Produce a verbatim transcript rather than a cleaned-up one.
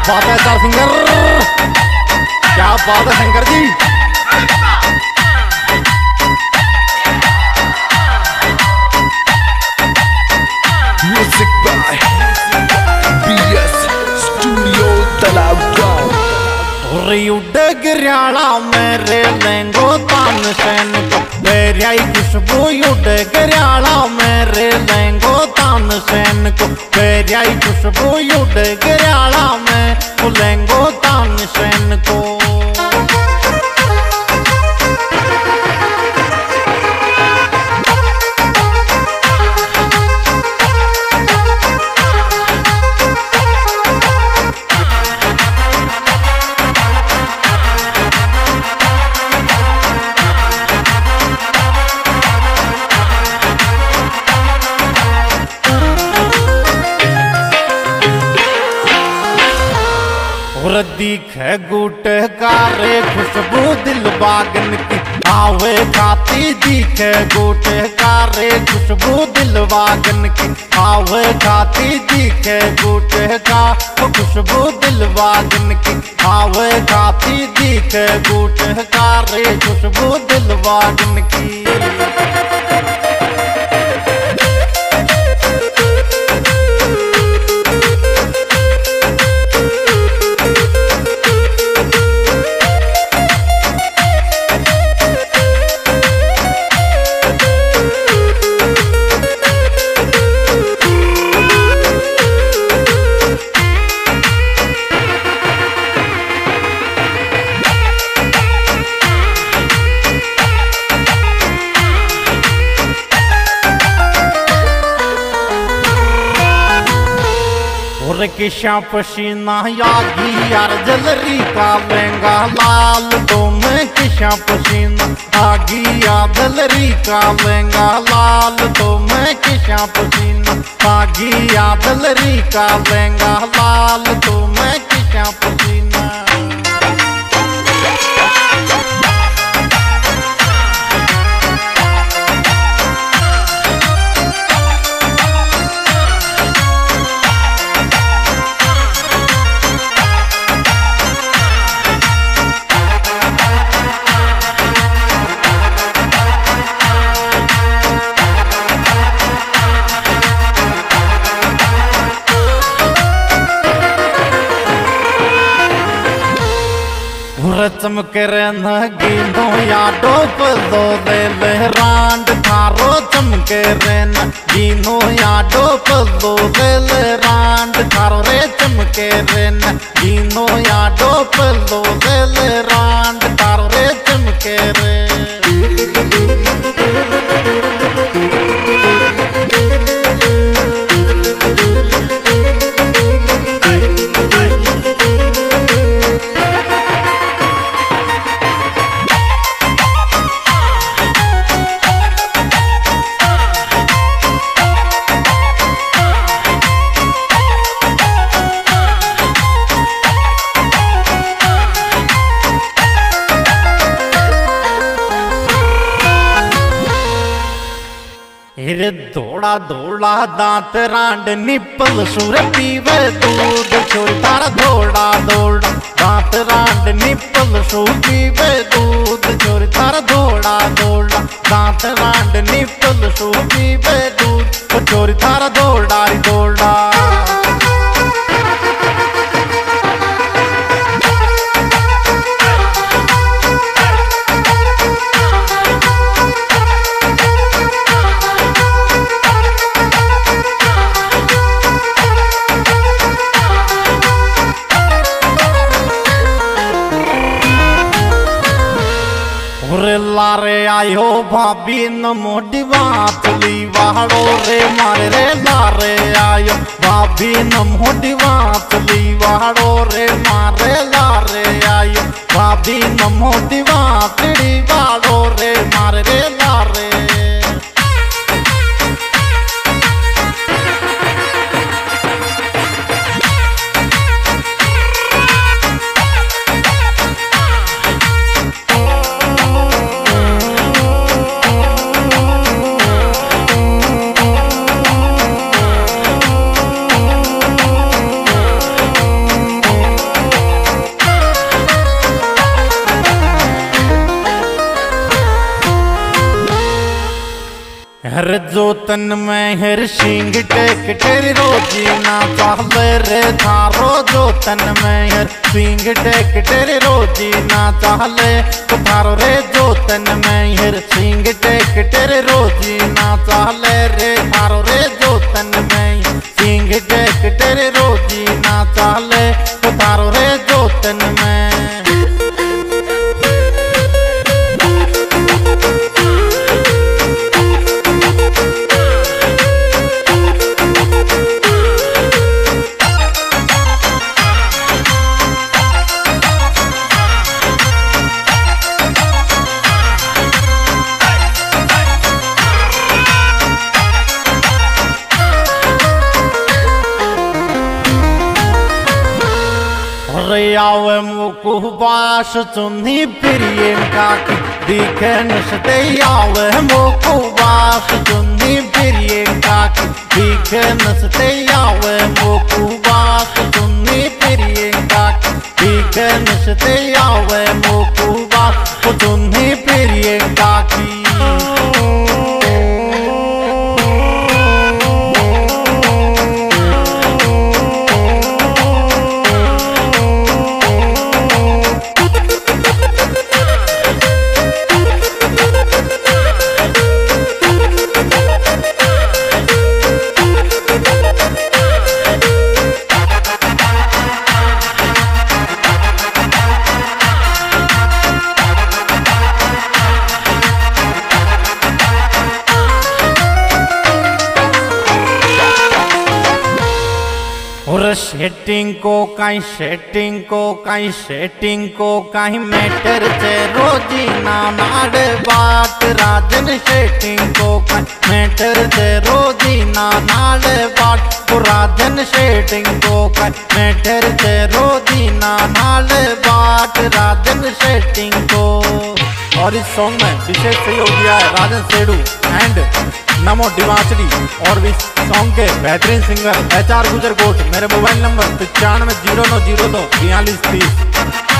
बात है star singer, क्या बात है Shankar ji. Music by BS studio तालाब गांव। उड़ गिरियाला मेरे लेंगो तान सैन को बेरियाई खुशबू उड़ गिरियाला मेरे लेंगो तान सैन को बेरियाई खुशबू उड़ गिरियाला में लेंगो तान सैन को। दिखे गुट कारे खुशबू दिल बागन की आवे खाती दिखे गुट कारे खुशबू दिल बागन की आवे खाती दिखे गुट का खुशबू दिल बागन की आवे खाती दिखे गुट कारे खुशबू दिल बागन की। किशा पसीना यागी यार जलरी का लहंगा लाल तो मैं किशा पसीना आगी या जलरी का लहंगा लाल तो मैं किशा पसीना आगी या जलरी का लहंगा लाल तो मैं किशा पसीना। चमके गिनो या डोप दो दे लहरांड थारो चमके रेन गिनो या डोप दो दे लहरांड थारो रे चमके रेन गिनो या डोप दो दे लहरांड थारो रे चमके रे। दौड़ा दौड़ा दांत रांड निपल सुर पीवे दूध छोड़ तारा दौड़ा दौड़ा दांत रांड निपल सुर पीवे दूध छोड़ तारा दौड़ा दौड़ा दांत रांड निपल सुर पीवे दूध छोड़ तारा दौड़ा दौड़ा। लारे आयो भाभी न मोटी बात ली वाड़ो रे मारे रे लारे आयो भाभी न मोटी बात ली वाड़ो रे मारे लारे आयो भाभी न मोटी बात ली वाड़ो रे मारे रे लारे। हर जोतन में हर सिंग टेक तेरी रोजी ना चाहले रे थारो जोतन में हर सिंग टेक तेरी रोजी ना चाहले तो थारो रे जोतन में हर सिंग टेक तेरी रोजी ना चाहले रे थारो रे जोतन में सिंग टेक तेरी रोजी ना चाहले तो थारो रे जोतन में। आवे मुकुबास चुन्नी प्रियंका की दिखे नसते आवे मुकुबास चुन्नी प्रियंका की दिखे नसते आवे मुकुबास चुन्नी प्रियंका की दिखे नसते आवे मुकुबास चुन्नी प्रियंका की। और सेटिंग को कहीं सेटिंग को कहीं सेटिंग को कहीं मैटर से रोजी ना नाड़ बात राजन सेटिंग को कहीं मैटर से रोजी ना नाड़ बात तो राजन सेटिंग को कहीं मैटर से रोजी ना नाड़ बात राजन सेटिंग को। और इस सॉन्ग में विशेष सहयोग दिया है राजन सेडू एंड नमो डिवाचड़ी और इस सॉन्ग के बेहतरीन सिंगर एच आर गुजर कोट। मेरे मोबाइल नंबर पचानवे जीरो नौ जीरो दो बयालीस तीस।